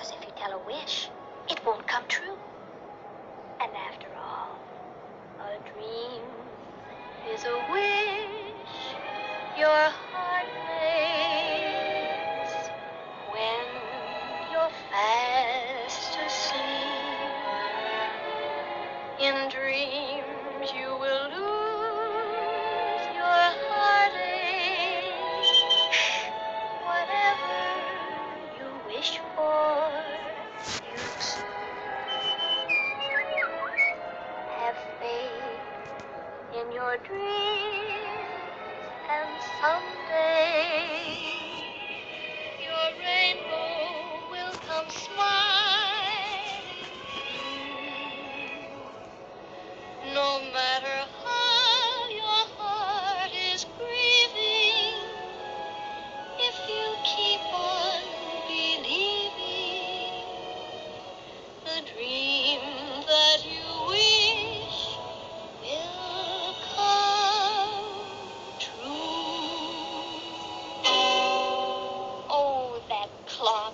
'cause if you tell a wish, it won't come true. And after all, a dream is a wish your heart makes when you're fast asleep. In dreams you will lose your heartache. Whatever you wish for, you too. Have faith in your dreams, and someday your rainbow will come smiling through. No matter how your heart is grieving, if you keep on believing, the dream that you wish will come true. Oh, that clock.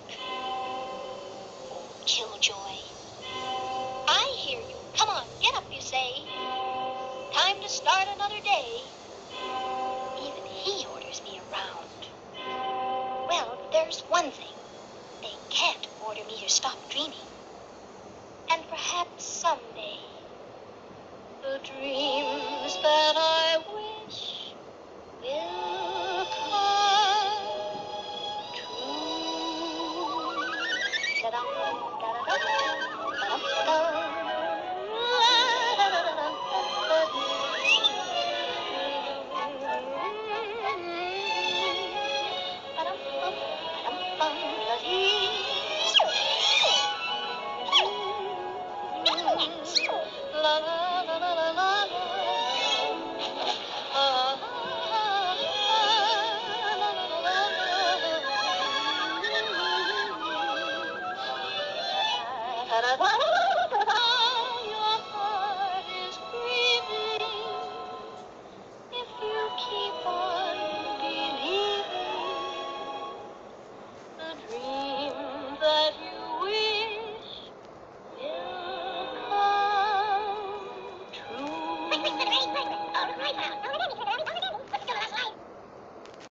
Killjoy. I hear you. Come on, get up, you say. Time to start another day. Even he orders me around. Well, there's one thing. They can't order me to stop dreaming. And perhaps someday, the dreams that I wish will come true. Da-dum, da-da-dum, da-dum, da-dum.